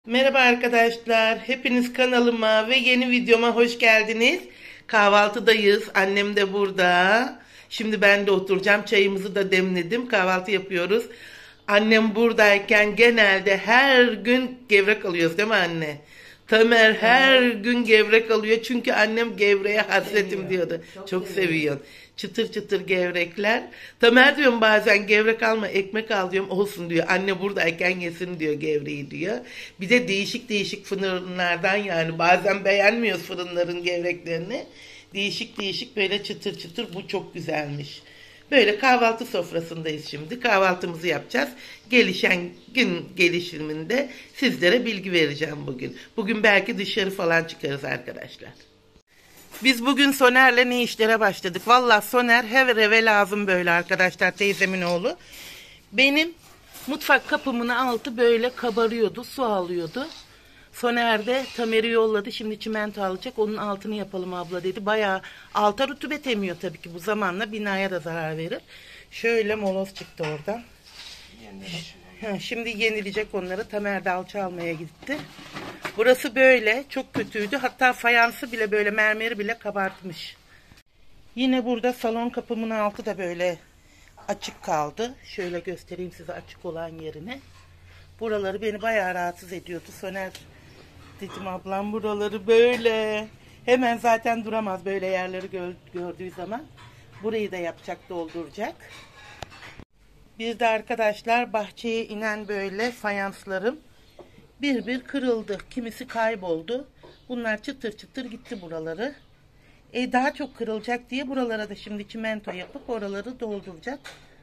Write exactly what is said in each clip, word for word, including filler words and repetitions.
Merhaba arkadaşlar. Hepiniz kanalıma ve yeni videoma hoş geldiniz. Kahvaltıdayız. Annem de burada. Şimdi ben de oturacağım. Çayımızı da demledim. Kahvaltı yapıyoruz. Annem buradayken genelde her gün gevrek alıyoruz değil mi anne? Tamer her gün gevrek alıyor. Çünkü annem gevreğe hasretim Seviyor. diyordu. Çok Çok seviyor. seviyor. Çıtır çıtır gevrekler. Tamer diyorum bazen gevrek alma ekmek al diyorum olsun diyor. Anne buradayken yesin diyor gevreği diyor. Bir de değişik değişik fırınlardan yani bazen beğenmiyoruz fırınların gevreklerini. Değişik değişik böyle çıtır çıtır bu çok güzelmiş. Böyle kahvaltı sofrasındayız şimdi. Kahvaltımızı yapacağız. Gelişen gün gelişiminde sizlere bilgi vereceğim bugün. Bugün belki dışarı falan çıkarız arkadaşlar. Biz bugün Soner'le ne işlere başladık. Vallahi Soner her eve lazım böyle arkadaşlar, teyzemin oğlu. Benim mutfak kapımın altı böyle kabarıyordu, su alıyordu. Soner de Tamer'i yolladı. Şimdi çimento alacak. Onun altını yapalım abla dedi. Bayağı alta rutubet emiyor tabii ki. Bu zamanla binaya da zarar verir. Şöyle moloz çıktı oradan. Ha, şimdi yenilecek onları. Tamer de alça almaya gitti. Burası böyle. Çok kötüydü. Hatta fayansı bile böyle mermeri bile kabartmış. Yine burada salon kapımın altı da böyle açık kaldı. Şöyle göstereyim size açık olan yerini. Buraları beni bayağı rahatsız ediyordu. Soner dedim ablam buraları böyle. Hemen zaten duramaz böyle yerleri gö gördüğü zaman. Burayı da yapacak, dolduracak. Bir de arkadaşlar bahçeye inen böyle fayanslarım bir bir kırıldı. Kimisi kayboldu. Bunlar çıtır çıtır gitti buraları. E daha çok kırılacak diye buralara da şimdi çimento yapıp oraları dolduracak.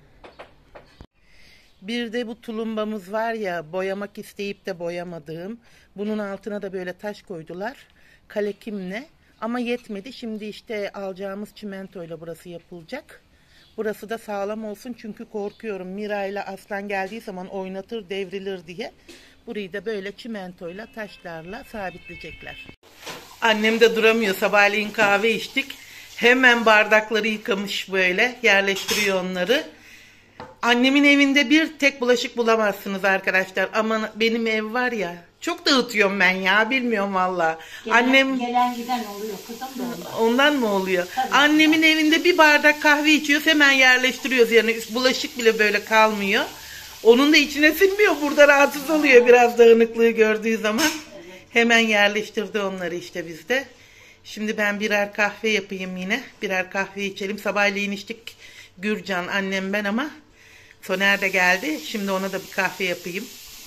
Bir de bu tulumbamız var ya, boyamak isteyip de boyamadığım. Bunun altına da böyle taş koydular. Kalekimle. Ama yetmedi. Şimdi işte alacağımız çimentoyla burası yapılacak. Burası da sağlam olsun çünkü korkuyorum. Mira ile Aslan geldiği zaman oynatır, devrilir diye. Burayı da böyle çimentoyla, taşlarla sabitleyecekler. Annem de duramıyor. Sabahleyin kahve içtik. Hemen bardakları yıkamış böyle. Yerleştiriyor onları. Annemin evinde bir tek bulaşık bulamazsınız arkadaşlar. Ama benim ev var ya, çok dağıtıyorum ben ya, bilmiyorum valla. Annem Gelen giden oluyor kızım da ondan. ondan mı oluyor? Tabii. Annemin evinde bir bardak kahve içiyoruz, hemen yerleştiriyoruz yerine. Bulaşık bile böyle kalmıyor. Onun da içine sinmiyor, burada rahatsız oluyor biraz dağınıklığı gördüğü zaman. Hemen yerleştirdi onları işte bizde. Şimdi ben birer kahve yapayım yine. Birer kahve içelim. Sabahleyin içtik Gürcan, annem, ben ama Soner de geldi. Şimdi ona da bir kahve yapayım.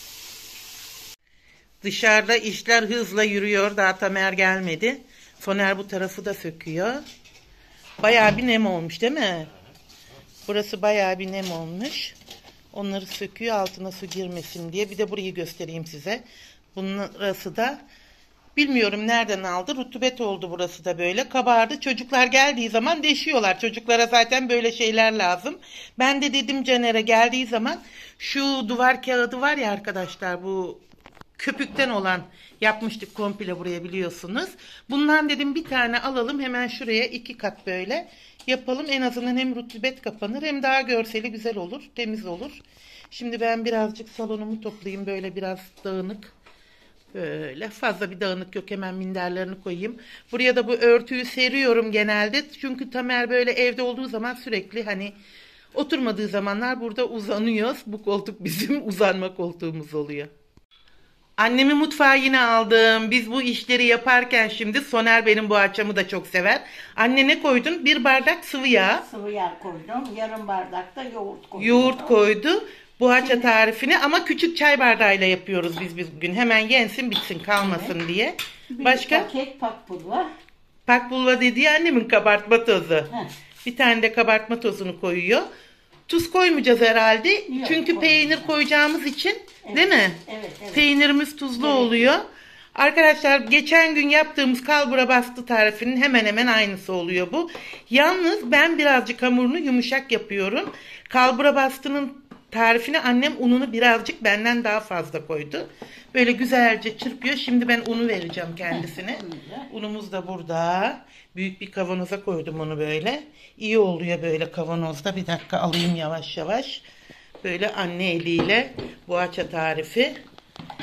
Dışarıda işler hızla yürüyor. Daha Tamer gelmedi. Soner bu tarafı da söküyor. Bayağı bir nem olmuş değil mi? Burası bayağı bir nem olmuş. Onları söküyor altına su girmesin diye. Bir de burayı göstereyim size. Burası da bilmiyorum nereden aldı. Rutubet oldu burası da böyle. Kabardı. Çocuklar geldiği zaman deşiyorlar. Çocuklara zaten böyle şeyler lazım. Ben de dedim Caner'e geldiği zaman şu duvar kağıdı var ya arkadaşlar, bu köpükten olan yapmıştık komple buraya, biliyorsunuz. Bundan dedim bir tane alalım, hemen şuraya iki kat böyle yapalım. En azından hem rutubet kapanır hem daha görseli güzel olur, temiz olur. Şimdi ben birazcık salonumu toplayayım, böyle biraz dağınık. Böyle fazla bir dağınık yok, hemen minderlerini koyayım. Buraya da bu örtüyü seriyorum genelde. Çünkü Tamer böyle evde olduğu zaman sürekli, hani oturmadığı zamanlar burada uzanıyoruz. Bu koltuk bizim uzanma koltuğumuz oluyor. Annemi mutfağa yine aldım. Biz bu işleri yaparken şimdi Soner benim bu akşamı da çok sever. Anne ne koydun? Bir bardak sıvı yağ. Sıvı yağ koydum. Yarım bardak da yoğurt koydum. Yoğurt koydu. Buhaça tarifini ama küçük çay bardağıyla yapıyoruz biz biz bugün. Hemen yensin bitsin kalmasın Evet. diye. Bir Başka? paket pakpulva. Pakbulva dediği annemin kabartma tozu. Heh. Bir tane de kabartma tozunu koyuyor. Tuz koymayacağız herhalde. Yok, Çünkü koymayacağız. peynir koyacağımız için, Evet. değil mi? Evet, evet. Peynirimiz tuzlu Evet. oluyor. Arkadaşlar geçen gün yaptığımız kalbura bastı tarifinin hemen hemen aynısı oluyor bu. Yalnız ben birazcık hamurunu yumuşak yapıyorum. Kalbura bastının tarifine annem ununu birazcık benden daha fazla koydu. Böyle güzelce çırpıyor. Şimdi ben unu vereceğim kendisine. Unumuz da burada. Büyük bir kavanoza koydum onu böyle. İyi oluyor böyle kavanozda. Bir dakika alayım yavaş yavaş. Böyle anne eliyle buhaça tarifi.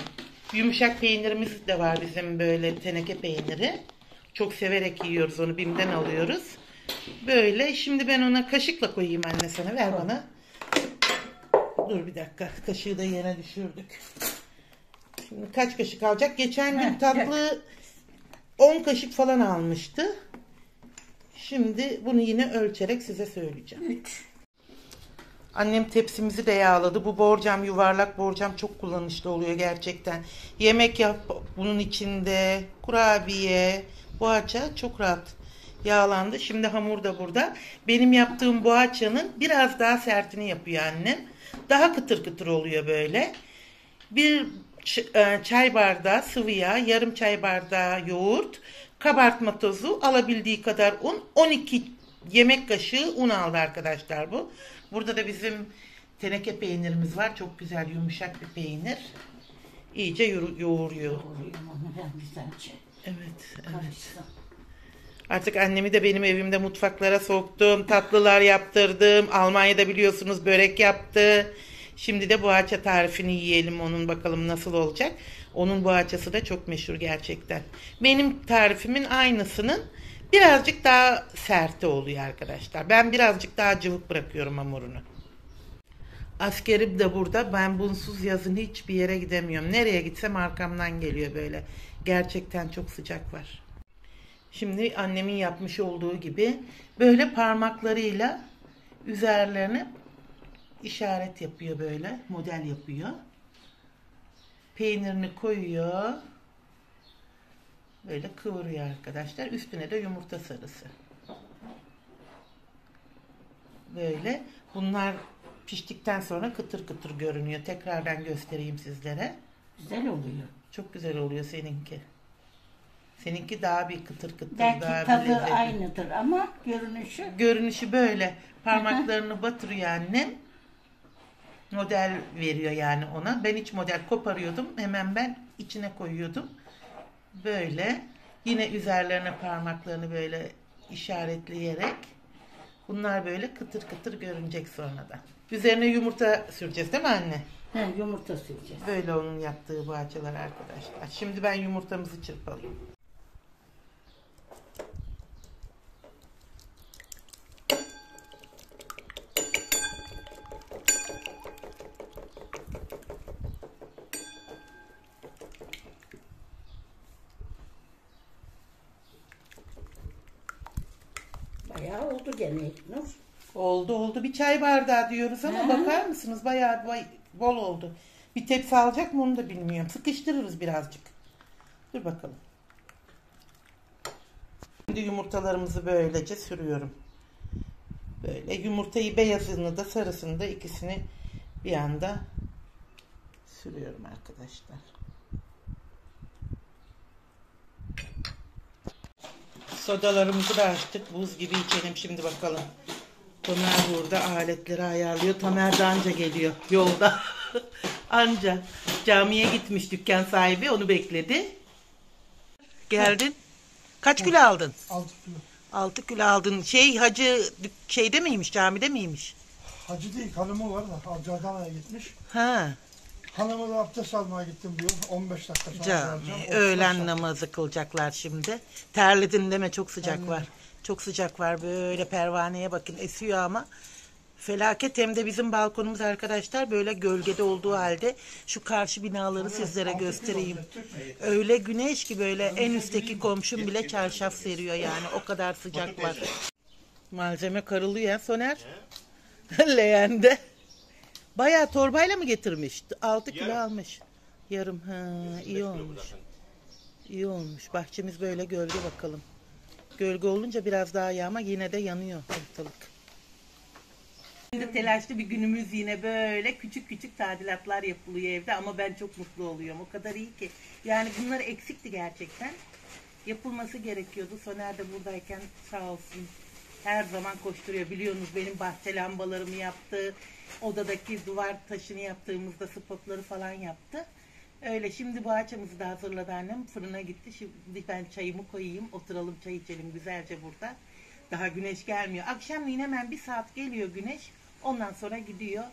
Yumuşak peynirimiz de var bizim, böyle teneke peyniri. Çok severek yiyoruz onu, BİM'den alıyoruz. Böyle şimdi ben ona kaşıkla koyayım anne, sana ver bana. Dur bir dakika, kaşığı da yere düşürdük. Şimdi kaç kaşık alacak? Geçen gün tatlı on kaşık falan almıştı. Şimdi bunu yine ölçerek size söyleyeceğim. üç. Annem tepsimizi de yağladı. Bu borcam, yuvarlak borcam çok kullanışlı oluyor gerçekten. Yemek yap bunun içinde, kurabiye, poğaça çok rahat yağlandı. Şimdi hamur da burada. Benim yaptığım poğaçanın biraz daha sertini yapıyor annem. Daha kıtır kıtır oluyor böyle. Bir çay bardağı sıvı yağ, yarım çay bardağı yoğurt, kabartma tozu, alabildiği kadar un, on iki yemek kaşığı un aldı arkadaşlar bu. Burada da bizim teneke peynirimiz var. Çok güzel yumuşak bir peynir. İyice yoğuruyor. Yoğurayım onu ben güzelce. Evet, evet. Karışsın. Artık annemi de benim evimde mutfaklara soktum. Tatlılar yaptırdım. Almanya'da biliyorsunuz börek yaptı. Şimdi de poğaça tarifini yiyelim onun, bakalım nasıl olacak. Onun poğaçası da çok meşhur gerçekten. Benim tarifimin aynısının birazcık daha serti oluyor arkadaşlar. Ben birazcık daha cıvık bırakıyorum hamurunu. Askerim de burada. Ben bunsuz yazın hiçbir yere gidemiyorum. Nereye gitsem arkamdan geliyor böyle. Gerçekten çok sıcak var. Şimdi annemin yapmış olduğu gibi böyle parmaklarıyla üzerlerine işaret yapıyor, böyle model yapıyor. Peynirini koyuyor. Böyle kıvırıyor arkadaşlar. Üstüne de yumurta sarısı. Böyle. Bunlar piştikten sonra kıtır kıtır görünüyor. Tekrardan göstereyim sizlere. Güzel oluyor. Çok güzel oluyor seninki. Seninki daha bir kıtır kıtır. Belki daha tadı bir lezzetli. aynıdır ama görünüşü. Görünüşü böyle. Parmaklarını batırıyor annem. Model veriyor yani ona. Ben hiç model koparıyordum. Hemen ben içine koyuyordum. Böyle. Yine üzerlerine parmaklarını böyle işaretleyerek. Bunlar böyle kıtır kıtır görünecek sonradan. Üzerine yumurta süreceğiz değil mi anne? He, yumurta süreceğiz. Böyle onun yaptığı poğaçalar arkadaşlar. Şimdi ben yumurtamızı çırpalım. Bayağı oldu gene Nur. Oldu oldu. Bir çay bardağı diyoruz ama Hı. bakar mısınız? Bayağı bay- bol oldu. Bir tepsi alacak mı onu da bilmiyorum. Sıkıştırırız birazcık. Dur bakalım. Şimdi yumurtalarımızı böylece sürüyorum. Böyle yumurtayı beyazını da sarısını da ikisini bir anda sürüyorum arkadaşlar. Sodalarımızı da açtık. Buz gibi içelim şimdi bakalım. Tamer burada aletleri ayarlıyor. Tamer de anca geliyor yolda. Anca. Camiye gitmiş dükkan sahibi. Onu bekledi. Geldin. Kaç kilo aldın? Altı kilo. Altı kilo aldın. Şey hacı şeyde miymiş? Camide miymiş? Hacı değil, hanımı var da Hacı Adana'ya gitmiş. Ha. Hanımı da abdest almaya gittim diyor. on beş dakika sonra Cami. geleceğim. otuz beş Öğlen dakika. namazı kılacaklar şimdi. Terledin deme, çok sıcak Terledim. var. Çok sıcak var, böyle pervaneye bakın, esiyor ama felaket. Hem de bizim balkonumuz arkadaşlar böyle gölgede olduğu halde şu karşı binaları sizlere göstereyim. Öyle güneş ki böyle en üstteki komşum bile çarşaf seriyor yani, o kadar sıcak var. Malzeme karılıyor ya Soner. Leğende. Bayağı torbayla mı getirmiş? altı kilo almış. Yarım. Ha, iyi olmuş. İyi olmuş. Bahçemiz böyle gölge bakalım. Gölge olunca biraz daha iyi ama yine de yanıyor ortalık. Şimdi telaşlı bir günümüz, yine böyle küçük küçük tadilatlar yapılıyor evde ama ben çok mutlu oluyorum. O kadar iyi ki. Yani bunlar eksikti gerçekten. Yapılması gerekiyordu. Soner de buradayken sağ olsun her zaman koşturuyor. Biliyorsunuz benim bahçe lambalarımı yaptı. Odadaki duvar taşını yaptığımızda spotları falan yaptı. Öyle, şimdi bu bahçemizi de hazırladı annem. Fırına gitti. Şimdi ben çayımı koyayım. Oturalım, çay içelim güzelce burada. Daha güneş gelmiyor. Akşamleyin hemen bir saat geliyor güneş. Ondan sonra gidiyor.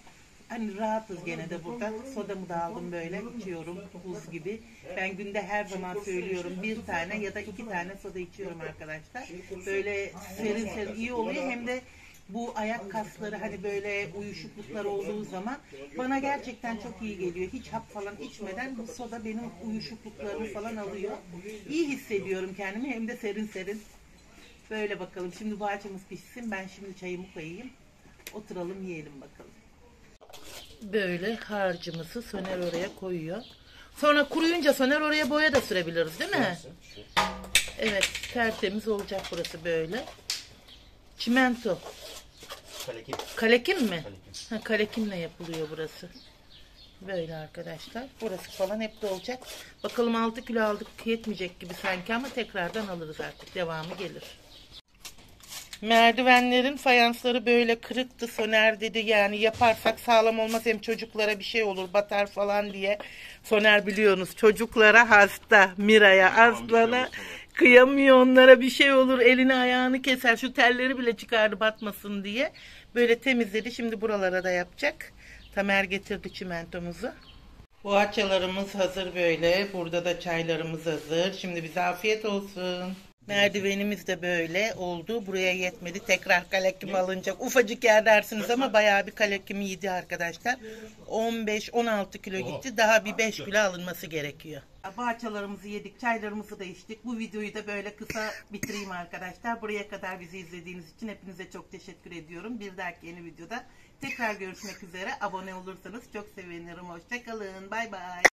hani rahatız gene de burada. Sodamı da aldım böyle içiyorum buz gibi. Ben günde her zaman söylüyorum bir tane ya da iki tane soda içiyorum arkadaşlar. Böyle serin serin iyi oluyor hem de bu ayak kasları hani böyle uyuşukluklar olduğu zaman bana gerçekten çok iyi geliyor. Hiç hap falan içmeden bu soda benim uyuşukluklarımı falan alıyor. İyi hissediyorum kendimi hem de serin serin. Böyle bakalım. Şimdi bu açımız pişsin. Ben şimdi çayımı koyayım. Oturalım yiyelim bakalım. Böyle harcımızı Soner oraya koyuyor. Sonra kuruyunca Soner oraya boya da sürebiliriz değil mi? Evet. Tertemiz olacak burası böyle. Çimento. Kalekim. Kalekim mi? Kalekim. Ha, kalekimle yapılıyor burası. Böyle arkadaşlar. Burası falan hep de olacak. Bakalım altı kilo aldık yetmeyecek gibi sanki ama tekrardan alırız artık. Devamı gelir. Merdivenlerin fayansları böyle kırıktı. Soner dedi yani yaparsak sağlam olmaz hem çocuklara bir şey olur batar falan diye. Soner biliyorsunuz çocuklara hasta. Mira'ya, Aslan'a kıyamıyor, onlara bir şey olur elini ayağını keser. Şu telleri bile çıkardı batmasın diye. Böyle temizledi. Şimdi buralara da yapacak. Tamer getirdi çimentomuzu. Poğaçalarımız hazır böyle. Burada da çaylarımız hazır. Şimdi bize afiyet olsun. Merdivenimiz de böyle oldu. Buraya yetmedi. Tekrar kalekim alınacak. Ufacık yer dersiniz ama bayağı bir kalekim yedi arkadaşlar. on beş on altı kilo gitti. Daha bir beş kilo alınması gerekiyor. Poğaçalarımızı yedik. Çaylarımızı da içtik. Bu videoyu da böyle kısa bitireyim arkadaşlar. Buraya kadar bizi izlediğiniz için hepinize çok teşekkür ediyorum. Bir dahaki yeni videoda tekrar görüşmek üzere. Abone olursanız çok sevinirim. Hoşça kalın. Bay bay.